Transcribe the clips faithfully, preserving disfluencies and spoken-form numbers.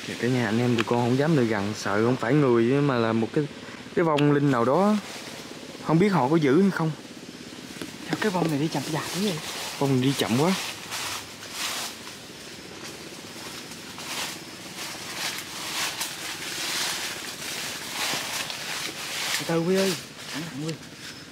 Cả nhà anh em tụi con không dám lại gần, sợ không phải người mà là một cái cái vong linh nào đó, không biết họ có giữ hay không. Sao cái vong này đi chậm dài thế vậy? Vong này đi chậm quá. Từ từ Huy ơi, cẩn thận Huy.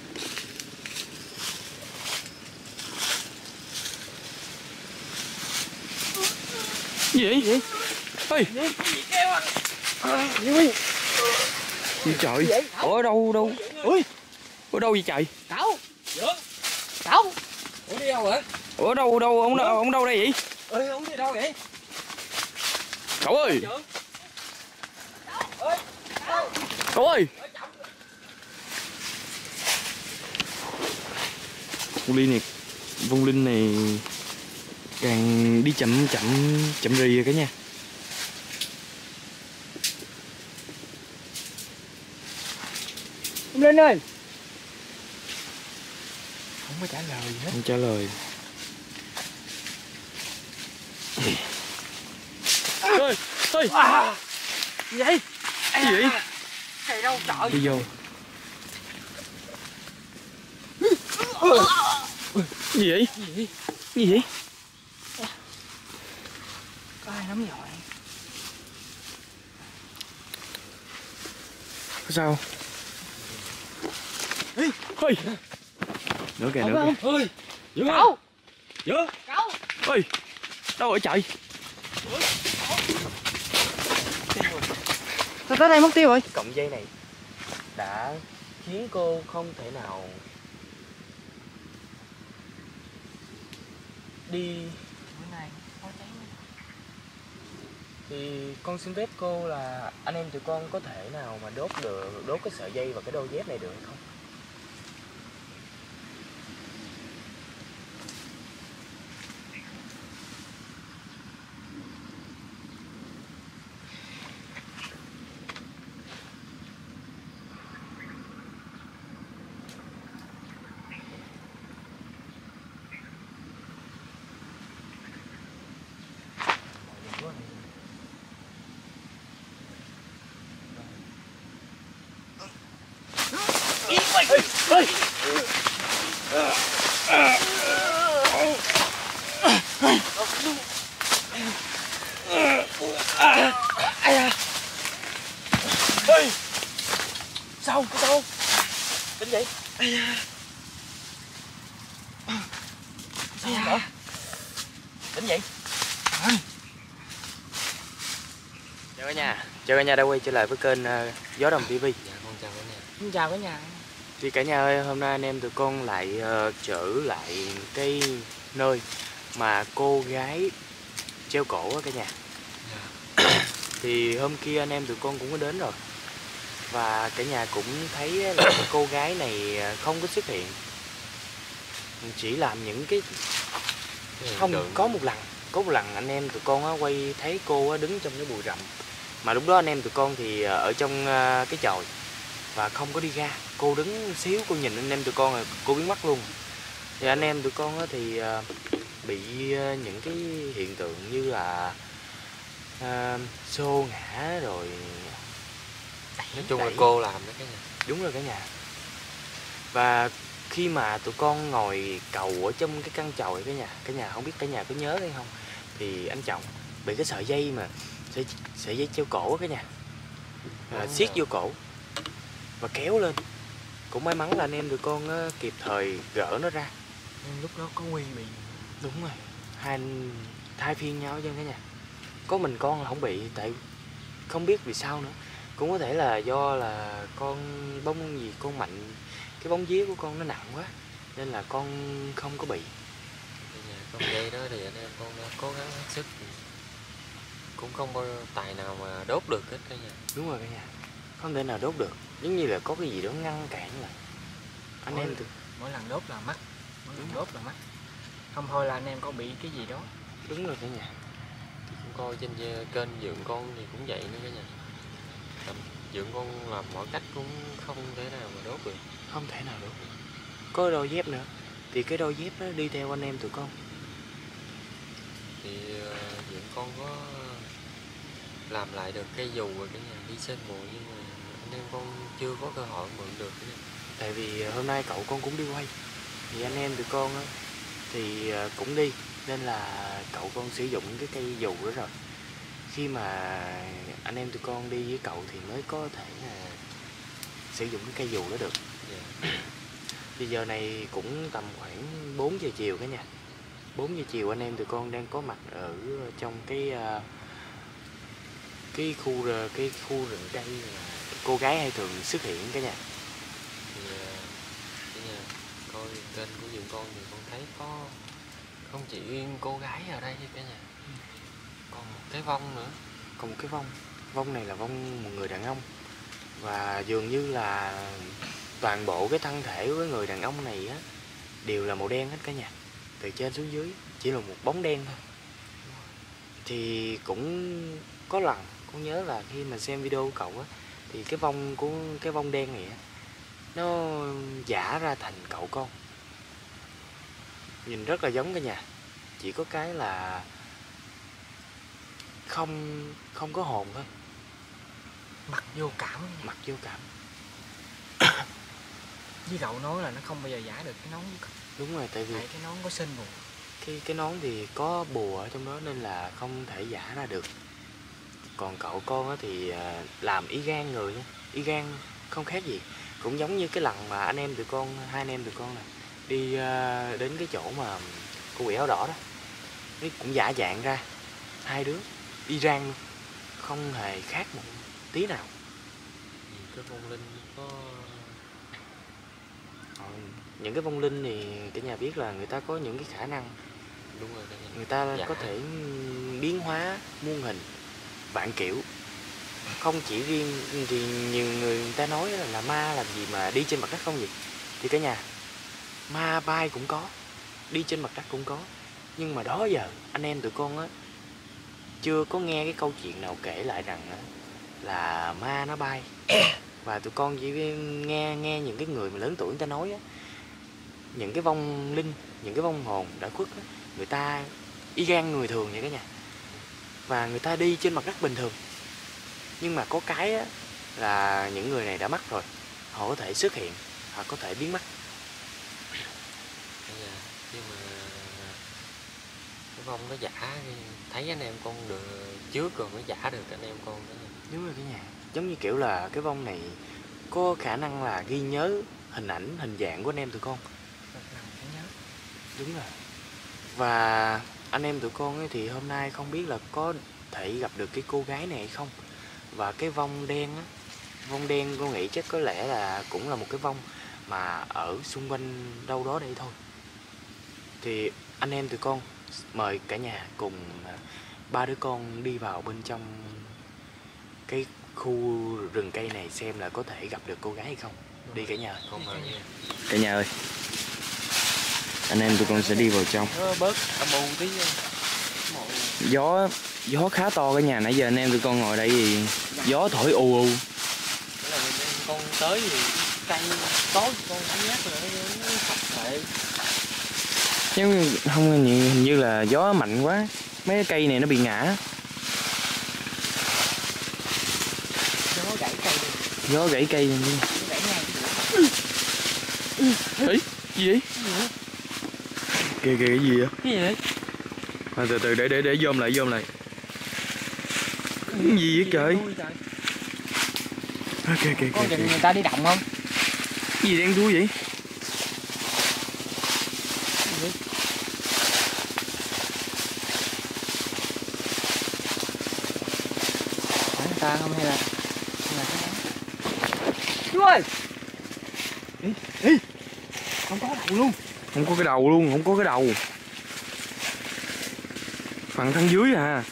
Gì vậy? Gì? Ê! Gì? Gì kêu anh? À, gì Huy? Gì trời? Gì Ủa ở đâu đâu? Ui! Ở đâu vậy trời? Cậu! Dượng! Cậu! Ủa đi đâu vậy? Ủa ở đâu đâu ông đâu ông đâu đây vậy? Ê, ông đi đâu vậy? Cậu ơi! Dượng! Ơi! Cậu! Cậu ơi! Vong linh này, vong linh này càng đi chậm chậm chậm rì rồi cả nhà. Ông Linh ơi! Không có trả lời gì hết. Không trả lời. Ơi! Ơi! À, gì vậy? Cái gì vậy? Thầy đâu trời? Đi vô. Gì vậy? Gì vậy? Gì vậy? Có ai nắm giỏi? Sao? Ê! Ơi! Nữa kìa, nữa kìa. Ơi! Cậu! Dượng! Cậu! Ơi! Đâu ở trời? Sao tới đây mất tiêu rồi? Cọng dây này đã khiến cô không thể nào đi. Bữa nay có cháy. Thì con xin phép cô là anh em tụi con có thể nào mà đốt được, đốt cái sợi dây và cái đôi dép này được hay không? Ơi! Ơi! Sao? Có sao không? Tỉnh dậy. Sao không? Tỉnh dậy. Chào cả nhà. Chào cả nhà đã quay trở lại với kênh uh, Gió Đồng ti vi. Dạ con chào cả nhà. Xin chào cả nhà. Thì cả nhà ơi, hôm nay anh em tụi con lại uh, trở lại cái nơi mà cô gái treo cổ á cả nhà. Yeah. Thì hôm kia anh em tụi con cũng có đến rồi. Và cả nhà cũng thấy là cô gái này không có xuất hiện. Chỉ làm những cái... Không, Đường. có một lần Có một lần anh em tụi con quay thấy cô đứng trong cái bụi rậm. Mà lúc đó anh em tụi con thì ở trong cái chòi và không có đi ra. Cô đứng xíu, cô nhìn anh em tụi con rồi cô biến mất luôn. Thì anh em tụi con thì bị những cái hiện tượng như là uh, xô ngã rồi. Nói chung là cô làm đó cả nhà. Đúng rồi cả nhà. Và khi mà tụi con ngồi cầu ở trong cái căn chòi cả nhà, cả nhà không biết cả nhà có nhớ hay không, thì anh chồng bị cái sợi dây mà sợi, sợi dây treo cổ cả nhà à, siết vô cổ và kéo lên. Cũng may mắn là anh em tụi con á, kịp thời gỡ nó ra. Nhưng lúc đó có Huy bị. Đúng rồi, hai anh thay phiên nhau chứ cả nhà. Có mình con là không bị, tại không biết vì sao nữa. Cũng có thể là do là con bông gì con mạnh, cái bóng vía của con nó nặng quá nên là con không có bị. Con dây đó thì anh em con cố gắng hết sức, cũng không có tài nào mà đốt được hết cả nhà. Đúng rồi cả nhà, không thể nào đốt được, giống như là có cái gì đó ngăn cản lại anh mỗi, em từ... mỗi lần đốt là mất, mỗi lần đốt là mất, không thôi là anh em có bị cái gì đó. Đúng rồi cả nhà. Thì cũng coi trên kênh Dượng con thì cũng vậy nữa cả nhà. Dượng con làm mọi cách cũng không thể nào mà đốt được. Không thể nào đốt được. Có đôi dép nữa, thì cái đôi dép nó đi theo anh em tụi con. Thì uh, Dượng con có làm lại được cây dù rồi cả nhà, đi sên mùa, nhưng mà anh em con chưa có cơ hội mượn được cả nhà. Tại vì hôm nay cậu con cũng đi quay, thì anh em tụi con á, thì cũng đi, nên là cậu con sử dụng cái cây dù đó rồi. Khi mà anh em tụi con đi với cậu thì mới có thể là sử dụng cái cây dù đó được. Yeah. Thì giờ này cũng tầm khoảng bốn giờ chiều cả nhà. bốn giờ chiều anh em tụi con đang có mặt ở trong cái cái khu cái khu rừng cây mà cô gái hay thường xuất hiện cả nhà. Thì cả nhà coi kênh của Dượng Con thì con thấy có không chỉ cô gái ở đây cả nhà, còn một cái vong nữa. Còn một cái vong. Vong này là vong một người đàn ông, và dường như là toàn bộ cái thân thể của người đàn ông này á đều là màu đen hết cả nhà, từ trên xuống dưới chỉ là một bóng đen thôi. Thì cũng có lần con nhớ là khi mà xem video của cậu á, thì cái vong của cái vong đen này á, nó giả ra thành cậu con, nhìn rất là giống cả nhà, chỉ có cái là không không có hồn thôi, mặt vô cảm, mặt vô cảm. Với cậu nói là nó không bao giờ giả được cái nón. Đúng rồi, tại vì tại cái nón có sên bùa. Cái cái nón thì có bùa ở trong đó nên là không thể giả ra được. Còn cậu con á thì làm y gan người, y gan không khác gì. Cũng giống như cái lần mà anh em tụi con, hai anh em tụi con này đi đến cái chỗ mà cô quỷ áo đỏ đó, nó cũng giả dạng ra, hai đứa y gan luôn, không hề khác một tí nào. Cái vong linh có những cái vong linh thì cả nhà biết là người ta có những cái khả năng. Đúng rồi, người ta dạ. có thể biến hóa muôn hình vạn kiểu. Không chỉ riêng thì nhiều người người ta nói là, là ma làm gì mà đi trên mặt đất không gì, thì cả nhà ma bay cũng có, đi trên mặt đất cũng có. Nhưng mà đó giờ anh em tụi con á chưa có nghe cái câu chuyện nào kể lại rằng á, là ma nó bay. Và tụi con chỉ nghe nghe những cái người mà lớn tuổi người ta nói á, những cái vong linh, những cái vong hồn đã khuất á, người ta y gan người thường vậy cả nhà, và người ta đi trên mặt đất bình thường. Nhưng mà có cái á, là những người này đã mất rồi, họ có thể xuất hiện hoặc có thể biến mất. Nhưng mà cái vong nó giả, thấy anh em con được trước rồi mới giả được anh em con đó. Đúng rồi cả nhà, giống như kiểu là cái vong này có khả năng là ghi nhớ hình ảnh, hình dạng của anh em tụi con. Đúng rồi. Và anh em tụi con ấy thì hôm nay không biết là có thể gặp được cái cô gái này hay không. Và cái vong đen á, vong đen con nghĩ chắc có lẽ là cũng là một cái vong mà ở xung quanh đâu đó đây thôi. Thì anh em tụi con mời cả nhà cùng ba đứa con đi vào bên trong cái khu rừng cây này xem là có thể gặp được cô gái hay không. Đi cả nhà. Con mời nha. Cả nhà ơi, anh em tụi con sẽ đi vào trong. Bớt âm u tí. Gió gió khá to cả nhà, nãy giờ anh em tụi con ngồi đây thì gió thổi ù ù. Con tới thì cây tối con cảm giác là nó sập lại. Nhưng không, hình như là gió mạnh quá, mấy cái cây này nó bị ngã. Gió gãy cây. Gió gãy cây. Gãy ngay. Ê, gì vậy? Kìa kìa, cái gì vậy? Cái gì vậy? À, từ từ để để để zoom lại, zoom lại. Cái gì vậy trời? À, kìa kìa có kìa. người ta đi động không? Cái gì đen thui vậy? Phải người ta không hay là hay là cái đó? Chú ơi! Ê, ê, không có đầu luôn. Không có cái đầu luôn, không có cái đầu. Phần thân dưới à.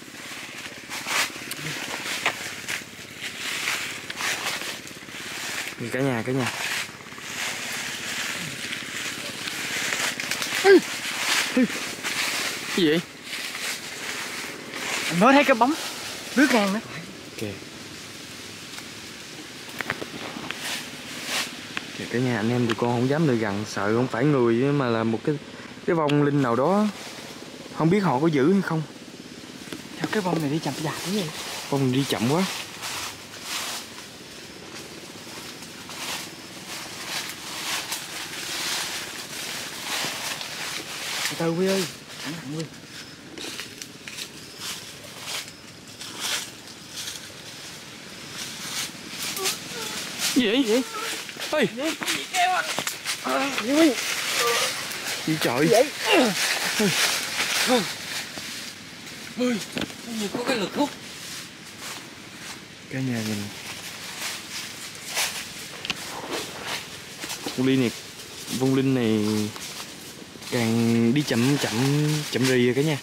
Cả nhà, cả nhà. Cái gì vậy? Mình mới thấy cái bóng lướt ngang đó. Kìa. Kìa cả nhà, anh em tụi con không dám lại gần, sợ không phải người mà là một cái cái vong linh nào đó. Không biết họ có giữ hay không. Sao cái vòng này đi chậm chạp cái gì? Vòng đi chậm quá. Từ từ Huy ơi, cẩn thận Huy. Gì vậy? Gì? Ê, Gì? Gì kêu à? À, gì Huy? gì trời? Gì vậy? Ôi, như có cái lực hút. Cả nhà nhìn. Vong linh này, vong linh này càng đi chậm chậm chậm rì rồi cả nhà.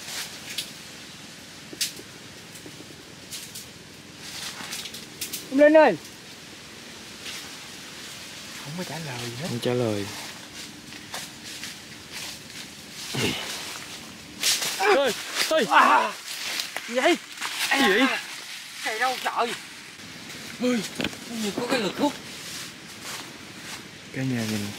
Vong linh ơi. Không có trả lời gì hết. Không trả lời. Ơi, ơi. À, gì vậy? Cái gì vậy? Thầy đâu trời? Ôi, như có cái lực hút. Cả nhà nhìn.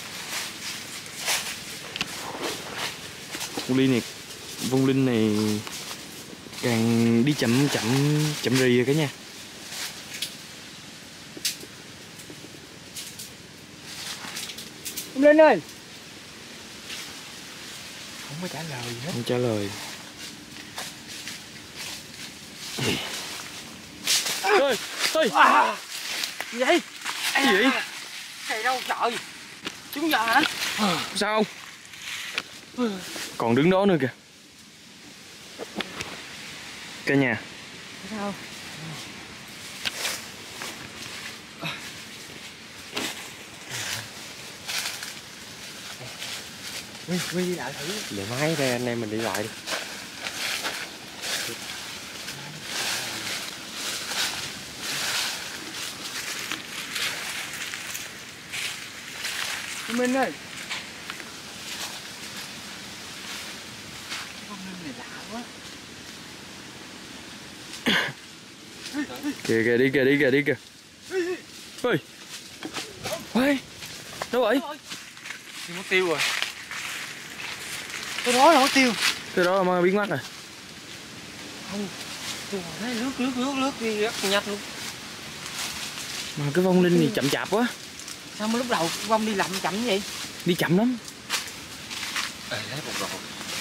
Vong linh này, vong linh này càng đi chậm chậm chậm rì rồi cả nhà. Vong linh ơi. Không có trả lời gì hết. Không trả lời. Ơi, ơi. À, gì vậy? Cái gì vậy? Thầy đâu trời? Chúng giờ hả? Sao không? Còn đứng đó nữa kìa. Cả nhà. Sao? Huy, Huy đi lại thử. Để máy ra anh em mình đi lại đi. Minh ơi. Con Minh này lạ quá. Kìa kìa đi kìa đi kìa đi kìa. Ơi. Ôi. Đâu vậy? Thì mất tiêu rồi. Cái đó là mất tiêu. Cái đó mà biến mất rồi. Không. Tôi thấy lướt lướt lướt lướt đi rất nhanh luôn. Mà cái vong linh này chậm chạp quá. Sao mà lúc đầu vong đi lậm chậm như vậy? Đi chậm lắm. Ê, lấy một rồi.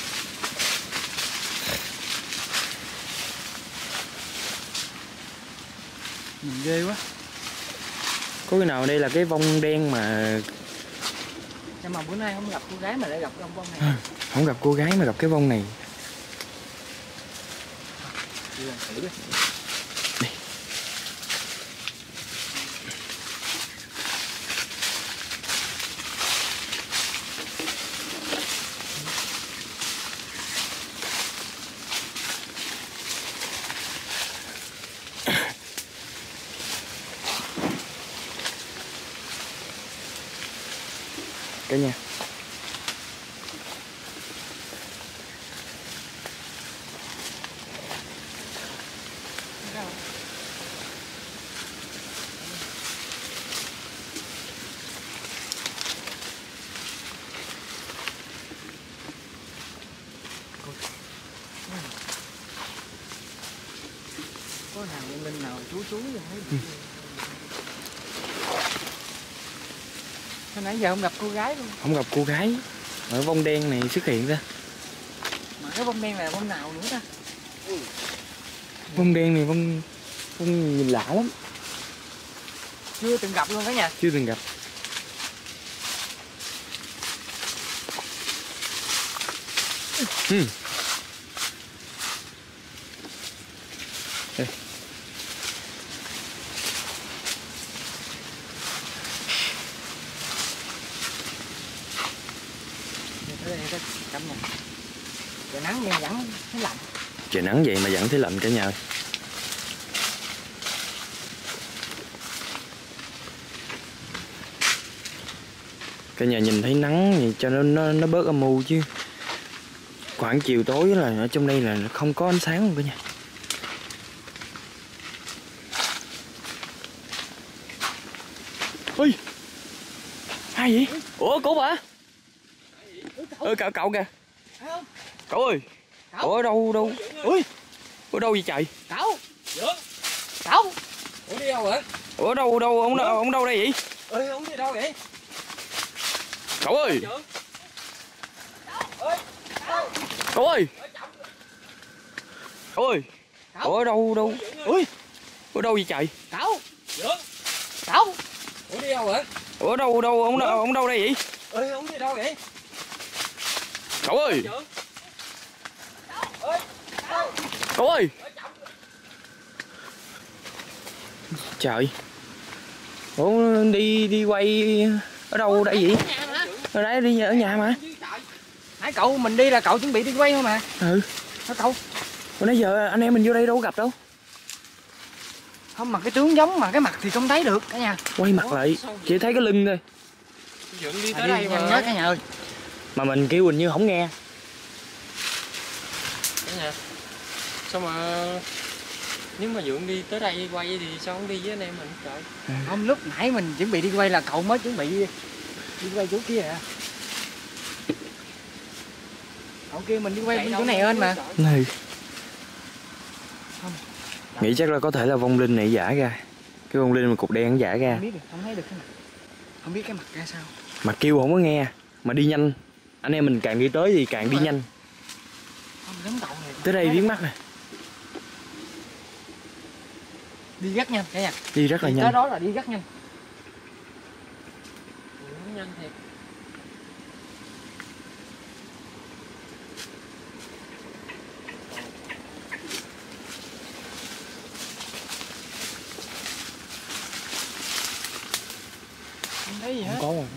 Nhìn ghê quá. Có cái nào ở đây là cái vong đen mà Nhưng mà bữa nay không gặp cô gái mà lại gặp con vong này. không gặp cô gái mà gặp cái vong này. Đi làm thử đi. Đi. Cả nhà. Có thằng Vong linh nào chú chú vậy thấy. Ừ. Hồi nãy giờ không gặp cô gái luôn. Không gặp cô gái. Ở vong đen này xuất hiện ra. Mà cái vong đen này là vong nào nữa ta? Vong đen này vong vong nhìn lạ lắm. Chưa từng gặp luôn cả nhà. Chưa từng gặp. Ừ. Đây. Đây, đây, đây, cầm nè. Trời nắng nhưng vẫn thấy lạnh. Trời nắng vậy mà vẫn thấy lạnh cả nhà ơi. Cả nhà nhìn thấy nắng thì cho nó nó, nó bớt âm u chứ. Khoảng chiều tối là ở trong đây là không có ánh sáng luôn cả nhà. Ôi. Ai vậy? Ủa cậu bà? Ơ cậu cậu kìa. Cậu ơi. Cậu ở đâu đâu? Ui. Ở đâu vậy trời? Cậu. Dượng. Cậu. Ủa đi đâu vậy? Ủa ở đâu ở đâu ông đâu ông đâu đây vậy? Ơi ông đi đâu vậy? Cậu ơi. Cậu ơi. Cậu ơi. Ủa ở đâu đâu? Ui. Ở đâu vậy trời? Cậu. Dượng. Cậu. Ủa đi đâu vậy? Ủa ở đâu ở đâu ông đâu ông đâu đây vậy? Ơi ông đi đâu vậy? Cậu ơi. Cậu ơi. Trời. Ủa đi đi quay ở đâu đây vậy? Ở đây đi ở nhà mà. Hãy cậu mình đi là cậu chuẩn bị đi quay thôi mà. Ừ. Hả cậu? Ủa nãy giờ anh em mình vô đây đâu có gặp đâu. Không mà cái tướng giống mà cái mặt thì không thấy được cả nhà. Quay mặt lại chỉ thấy cái lưng thôi. Dượng đi tới đây nhanh nhớ cả nhà ơi. Mà mình kêu hình như không nghe. Cả nhà. Sao mà nếu mà Dượng đi tới đây quay thì sao không đi với anh em mình trời? Không lúc nãy mình chuẩn bị đi quay là cậu mới chuẩn bị đi quay chỗ kia à. Cậu kia mình đi quay bên chỗ này ơn mà. Này. Nghĩ chắc là có thể là vong linh này giả ra. Cái vong linh mà cục đen giả ra. Không biết được, không thấy được cái mặt. Không biết cái mặt ra sao. Mà kêu không có nghe, mà đi nhanh. Anh em mình càng đi tới thì càng đi nhanh. Không giống cậu này. Tới đây biến mắt nè. Đi rất nhanh cả nhà. Đi rất là đi nhanh. Tới đó là đi rất nhanh. Cũng nhanh thiệt. Không thấy gì hết. Không có rồi.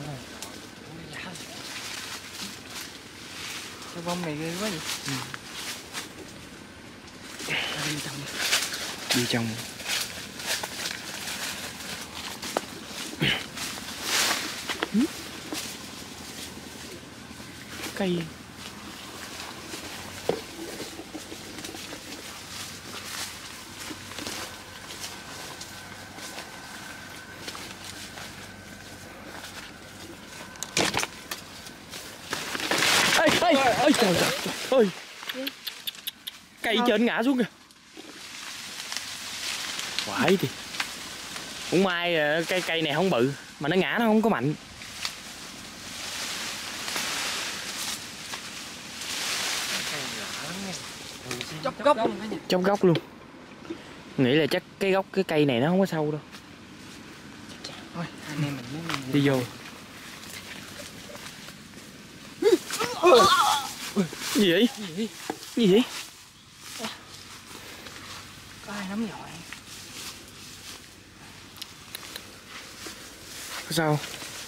Cái bông này ghê quá vậy. Ừ. Đi trong. Đi trong. Cây. Ê, ê, ê, trời trời ơi. Cây trên ngã xuống kìa. Quải thì cũng may cây cây này không bự mà nó ngã nó không có mạnh. Chốc gốc luôn cả nhà. Trong gốc luôn. Nghĩ là chắc cái gốc cái cây này nó không có sâu đâu. Thôi anh em mình muốn Đi vô. Gì vậy? Gì? Gì vậy? Có ai nắm giỏi. Sao?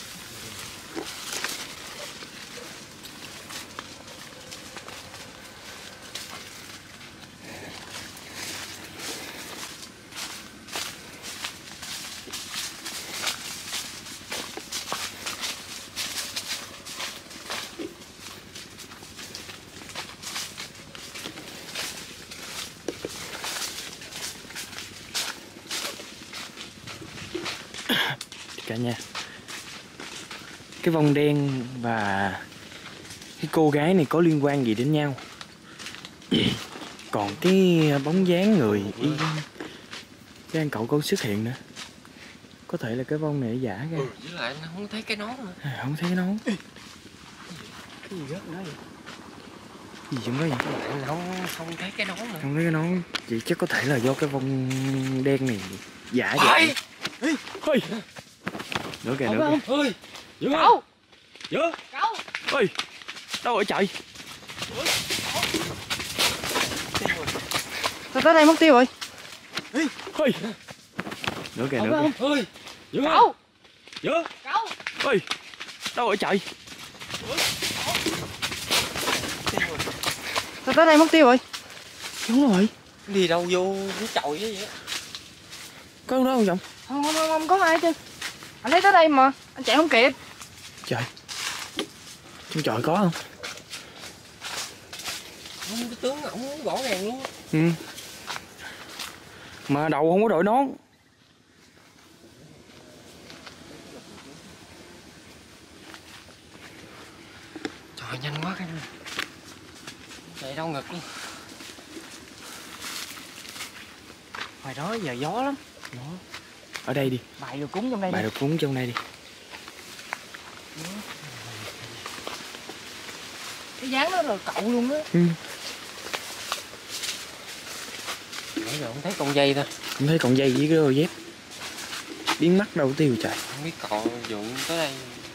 Cả nhà, cái vong đen và cái cô gái này có liên quan gì đến nhau? Còn cái bóng dáng người y cái anh cậu có xuất hiện nữa. Có thể là cái vong này giả ra. Ừ, với lại anh không thấy cái nón nữa. À, không thấy cái nón. Cái gì rớt đó vậy? Gì trong đó vậy? Anh không không thấy cái nón nữa. Không thấy cái nón. Chị chắc có thể là do cái vong đen này giả vậy. Ê! Ôi! Nữa kìa, nữa kìa. Ơi! Cậu! Dứa! Cậu! Ôi! Đâu rồi trời? Sao tới đây mất tiêu rồi? Ôi! Nữa kìa, nữa kìa. Ơi! Cậu! Dứa! Cậu! Ôi! Đâu rồi trời? Sao tới đây mất tiêu rồi? Đúng rồi. Đi đâu vô cái chòi vậy? Có đâu đâu không? Không, không, không, không có ai chứ. Anh thấy tới đây mà, anh chạy không kịp. Trời. Trong chòi có không? Không, cái tướng ổng rõ ràng luôn. Ừ. Mà đầu không có đội nón. Trời nhanh quá cái này. Chạy đau ngực luôn. Ngoài đó giờ gió lắm. Đó. Ở đây đi. Bài đồ cúng trong đây Bài đi. đồ cúng trong đây đi. Cái dáng đó là cậu luôn á. Ừ. Nãy giờ không thấy con dây thôi. Không thấy con dây với cái đôi dép. Biến mất đâu tiêu trời. Không biết cậu dụng tới đây.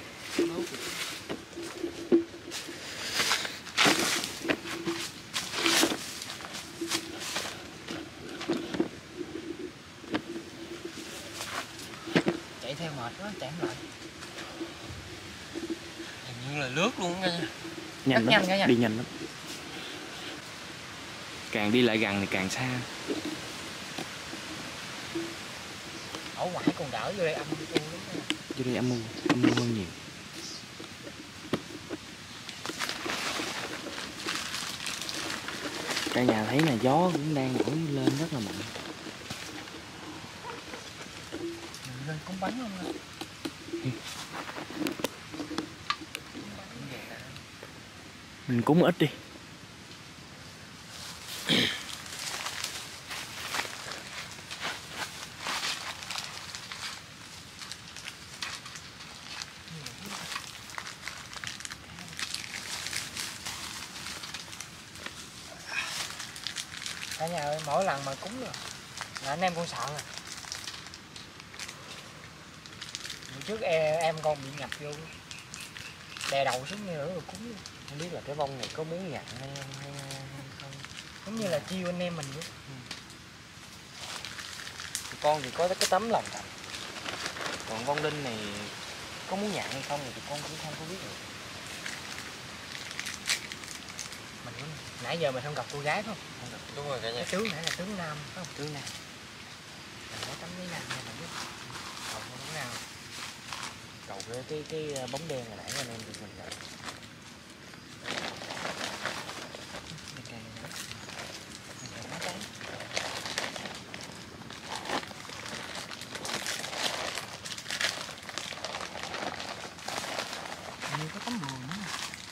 Chạy theo mệt quá, chạy không lại. Hình như là lướt luôn nha. Nhanh Rất lắm, nhanh cả nha. đi nhanh lắm. Càng đi lại gần thì càng xa. Ở ngoài còn đỡ, vô đây âm u lắm nha. Vô đây âm u, âm u hơn nhiều. Cả nhà thấy là gió cũng đang nổi lên rất là mạnh. Mình lên cúng bánh không nha. Mình cúng ít đi. Cả nhà ơi, mỗi lần mà cúng rồi là anh em con sợ rồi. Hồi trước em, em con bị ngập vô, đè đầu xuống như nữa rồi cúng luôn. Không biết là cái bông này có muốn nhận hay hay không. Giống như là chiêu anh em mình vậy. Tụi con thì có cái tấm lòng thành. Còn con Linh này có muốn nhận hay không thì tụi con cũng không có biết được. Mình cũng, nãy giờ mình không gặp cô gái phải không? Không được. Đúng rồi cả nhà. Cái tướng nãy là tướng nam phải không? Tướng này. Mình lấy tấm giấy nam này mình biết. Cầu không tướng nào. Cầu cái cái cái bóng đen hồi nãy anh em tụi mình rồi. Mình càng nữa. Mình càng nói cái. Như có tấm bùa nữa.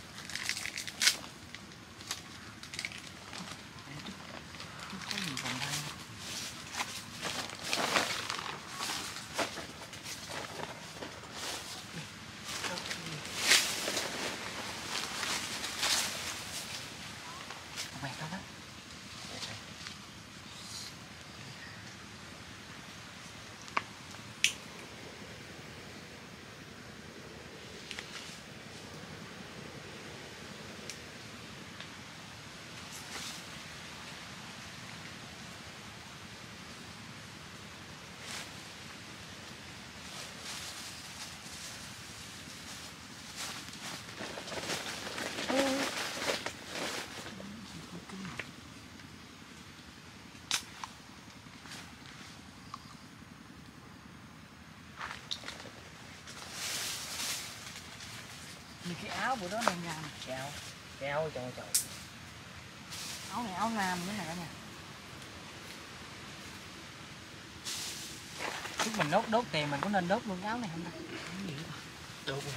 Có gì còn đây? Quẹt đâu đó. Như cái áo bữa đó đang ra nè. Cái áo. Cái áo trời trời. Áo này áo nam nữa nè cả nhà. Lúc mình đốt đốt tiền mình có nên đốt luôn cái áo này không ta? Cái gì đó. Đúng rồi.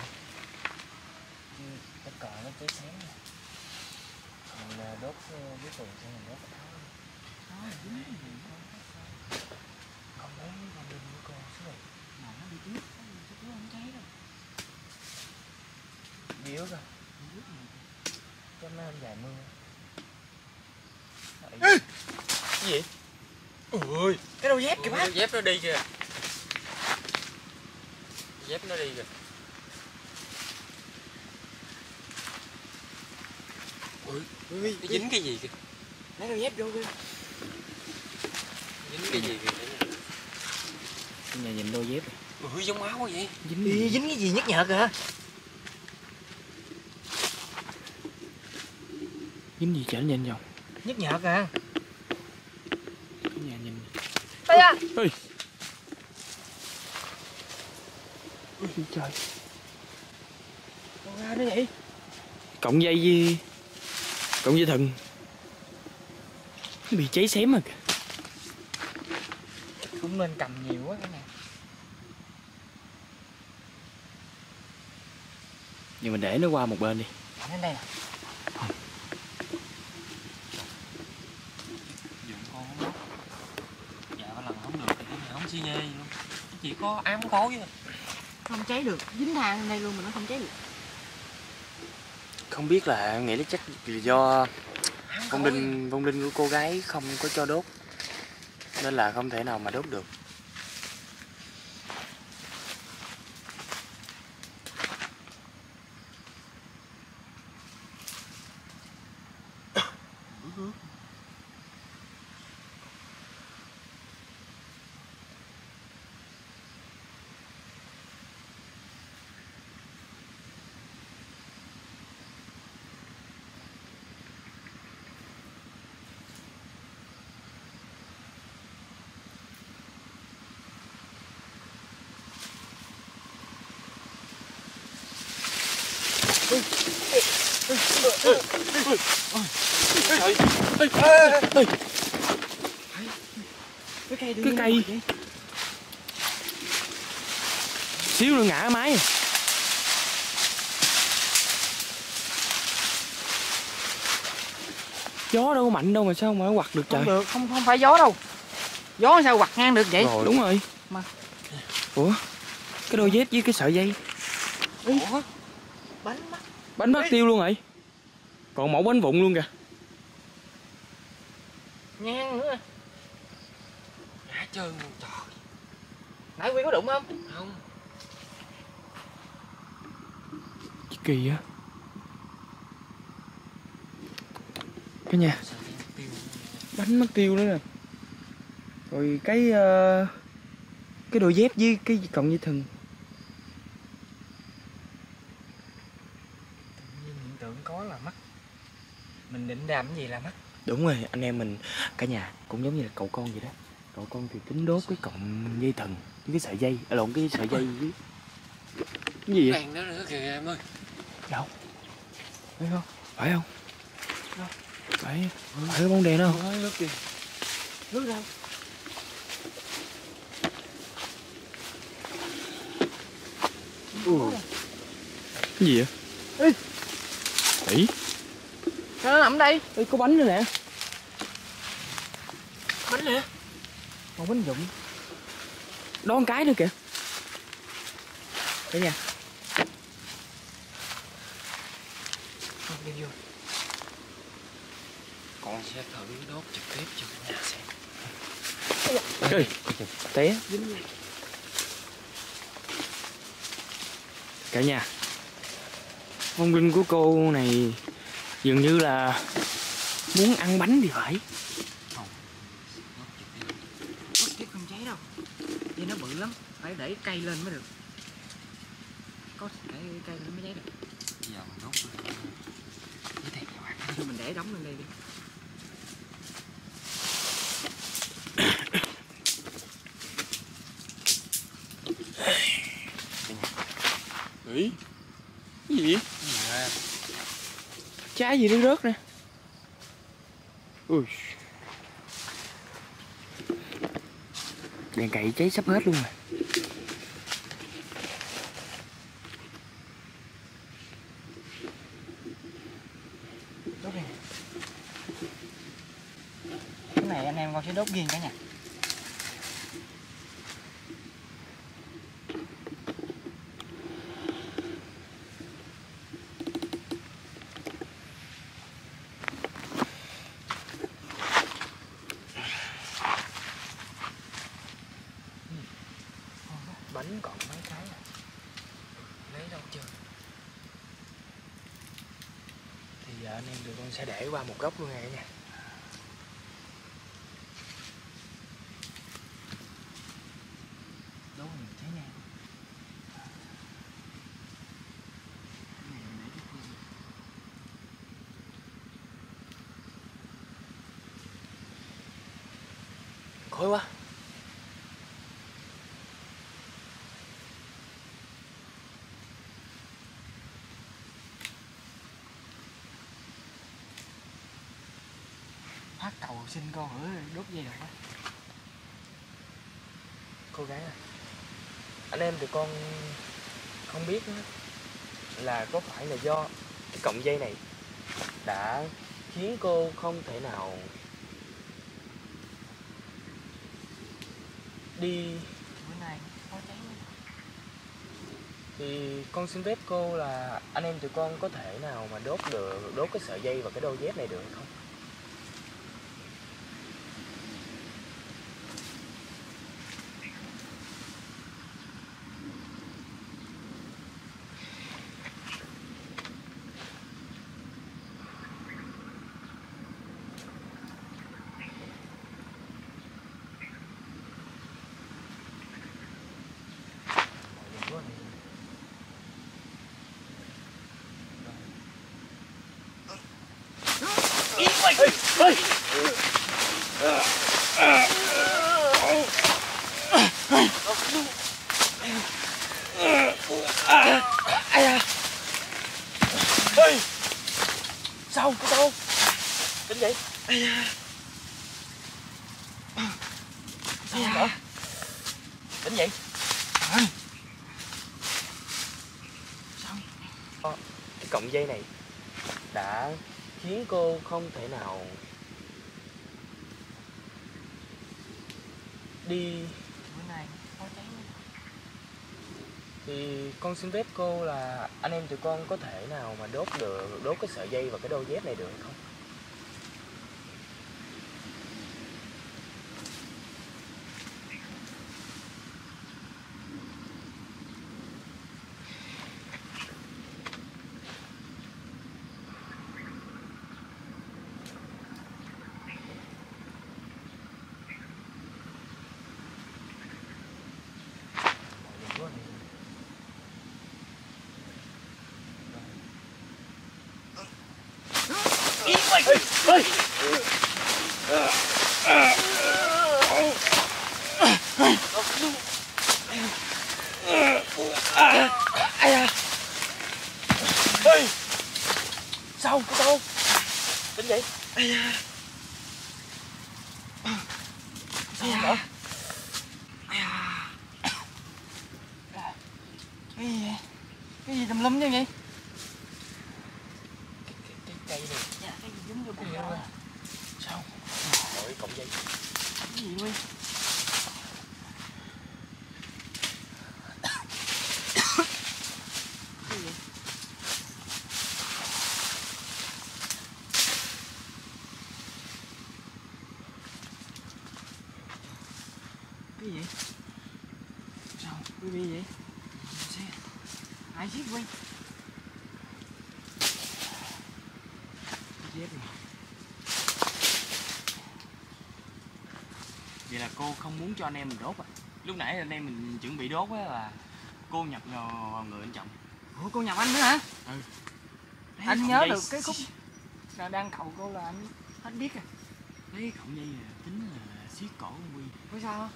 Cái cờ nó cháy xém nè. Mình đốt với tường xong mình đốt cái áo. Áo này dính cái gì không? Con lấy con đinh của con xuống rồi. Mà nó bị ướt, nó không cháy đâu. Bị ướt à? Bị ướt này. Cho nó dài mưa. Ê! Cái gì? Ôi, cái đôi dép kìa bác. Dép nó đi kìa. Dép nó đi kìa. Ôi, ôi, Nó dính cái gì kìa? lấy đôi dép vô kìa. Dính cái gì kìa? Cả nhà nhìn đôi dép. Ừ, giống áo quá vậy. Dính Ê, dính cái gì nhức nhợt kìa. dính gì chở nhìn vào. Nhức nhợt kìa. Cả nhà nhìn. Ây da. Ôi. Ôi trời. Con ra đó vậy? Cộng dây với cộng dây thừng. Nó bị cháy xém rồi kìa. Cũng nên cầm nhiều quá cả nhà. Nhưng mình để nó qua một bên đi. Ở đến đây nè. Dụng con không đó. Dạ xi nhê gì luôn. Chỉ có ám khói thôi. Không cháy được, dính than lên đây luôn mà nó không cháy được. Không biết là nghĩ là chắc là do vong linh vong linh của cô gái không có cho đốt nên là không thể nào mà đốt được. Cái cây Cái cây xíu nữa ngã máy. Gió đâu có mạnh đâu mà sao mà nó quặt được trời. Không được, không không phải gió đâu. Gió sao quặt ngang được vậy? Rồi, đúng rồi. Mà. Ủa? Cái đôi dép với cái sợi dây. Ủa? Bánh mắt. Bánh mất tiêu luôn rồi. Còn mẫu bánh vụn luôn kìa. Ngang nữa. Ngã trơn luôn trời. Nãy Quy có đụng không? Không. Kỳ á. Cái nhà bánh mất tiêu nữa nè. Rồi cái uh, cái đôi dép với cái cọng dây thừng. Tự nhiên hiện tượng có là mất. Mình định làm cái gì là mất. Đúng rồi, anh em mình cả nhà cũng giống như là cậu con vậy đó. Cậu con thì tính đốt cái cọng dây thừng với cái sợi dây, à, lộn cái sợi dây với cái gì vậy? Đèn đó nữa kìa em ơi. Đâu? Phải không? Phải không? Đâu? Phải, phải cái bóng đèn đó không? Nước kìa. Nước đâu? Ừ. Cái gì vậy? Ê. Ý. Sao nó nằm đây? Ê, có bánh nữa nè. Bánh nè. Còn bánh rụng. Đó một cái nữa kìa. Đây nha. Không đi vô. Con sẽ thử đốt trực tiếp cho cả nhà xem. Ê, té. Cả nhà. Vong linh của cô này dường như là muốn ăn bánh thì phải. Đốt tiếp không cháy đâu. Vì nó bự lắm, phải để cây lên mới được. Có để cây lên mới cháy được. Bây giờ mình đốt với đèn các bạn. Thôi mình để đóng lên đây đi. Ý. Cái gì vậy? À, Trái gì nó rớt nè. Ui. Đèn cậy cháy sắp hết luôn rồi. Đốt đi. Cái này anh em con sẽ đốt riêng cả nhà. Bánh còn mấy cái à? Lấy đâu chưa? Thì giờ anh em tụi con sẽ để qua một góc luôn này nha. Đốt mình cháy ngang. Khói quá. Hát cầu xin con hứa đốt dây được quá. Cô gái à, anh em tụi con không biết nữa là có phải là do cái cọng dây này đã khiến cô không thể nào đi Bữa nay có cháy. thì con xin phép cô là anh em tụi con có thể nào mà đốt được đốt cái sợi dây và cái đôi dép này được không? Sao? Có sao không? Tính vậy? Sao không hả? Tính vậy? Sao? Cái cọng dây này đã khiến cô không thể nào đi. Bữa nay có cháy. Thì con xin phép cô là anh em tụi con có thể nào mà đốt được đốt cái sợi dây và cái đôi dép này được không? Sao? Có sao không? Tính vậy? Sao không hả? Cái gì vậy? Cái gì tùm lum chứ vậy? Cái cây này. Dạ, cái gì dính vô Cái con gì dao vậy? à? Sao? Rồi cọng dây. Cái gì Huy? Cái gì vậy? Cái gì vậy? Sao? Cái gì vậy? Ai giết Huy? Giết rồi. Vậy là cô không muốn cho anh em mình đốt à? Lúc nãy anh em mình chuẩn bị đốt á là cô nhập vào người anh chồng. Ủa cô nhập anh nữa hả? Ừ. Đấy, Anh cọng nhớ dây được cái khúc là đang cầu cô là anh hết biết rồi. Đấy cọng dây là tính là siết cổ Huy. Có sao?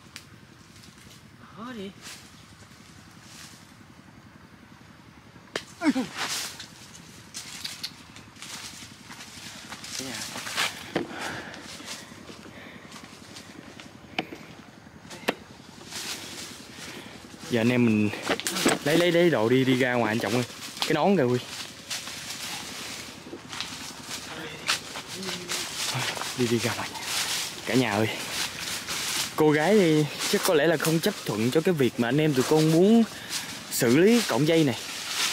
Hớ đi. Cái nhà. Giờ anh em mình lấy lấy lấy đồ đi đi ra ngoài anh Trọng ơi. Cái nón kìa Huy. Đi đi ra ngoài. Cả nhà ơi. Cô gái thì chắc có lẽ là không chấp thuận cho cái việc mà anh em tụi con muốn xử lý cọng dây này.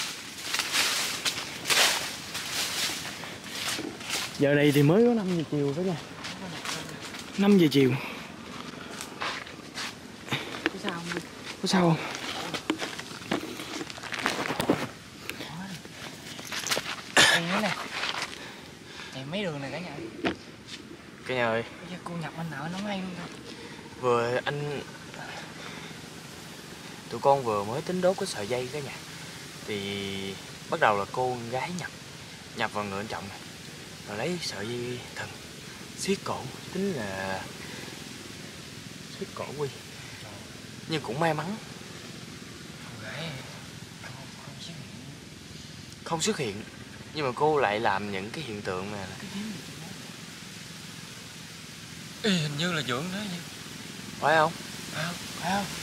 Giờ này thì mới có năm giờ chiều đó nha. năm giờ chiều. Có sao không? Có sao không? Đây nữa nè. Này mấy đường này cả nhà ơi. Cả nhà ơi. Bây giờ cô nhập anh nợ nó hay luôn thôi. Vừa anh tụi con vừa mới tính đốt cái sợi dây cả nhà. Thì bắt đầu là cô con gái nhập nhập vào người anh Trọng này. Rồi lấy sợi dây thần siết cổ, tính là siết cổ Huy. Nhưng cũng may mắn Cô gái không, không xuất hiện. không xuất hiện. Nhưng mà cô lại làm những cái hiện tượng mà Cái gì Ê, hình như là dưỡng đó vậy. phải không? Phải không? Phải không?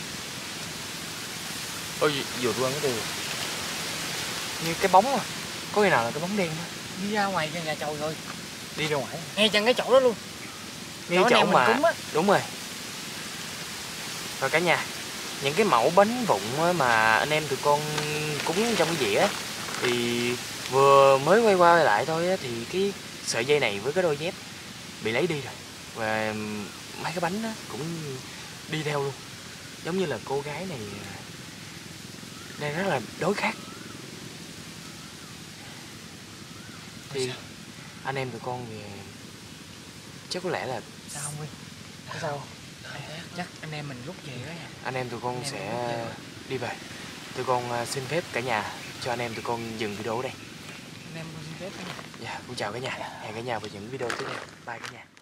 Ôi vượt qua cái đường như cái bóng à. Có khi nào là cái bóng đen đó. Đi ra ngoài cái nhà chầu rồi. Đi ra ngoài Ngay chân cái chỗ đó luôn. ngay Chỗ chỗ này mình mà cúng á. đúng rồi. Và cả nhà, những cái mẫu bánh vụn mà anh em tụi con cúng trong cái dĩa thì vừa mới quay qua lại thôi thì cái sợi dây này với cái đôi dép bị lấy đi rồi. Và mấy cái bánh đó cũng đi theo luôn. Giống như là cô gái này đang rất là đối khác. Thì anh em tụi con thì chắc có lẽ là Sao không Nguyên? Có sao không? Chắc anh em mình rút về đó nha. anh em tụi con Anh em sẽ mình rút về. đi về. Tụi con xin phép cả nhà cho anh em tụi con dừng video ở đây. Anh em con xin phép đó nha. Dạ, con chào cả nhà. Hẹn cả nhà vào những video tiếp theo. Bye cả nhà.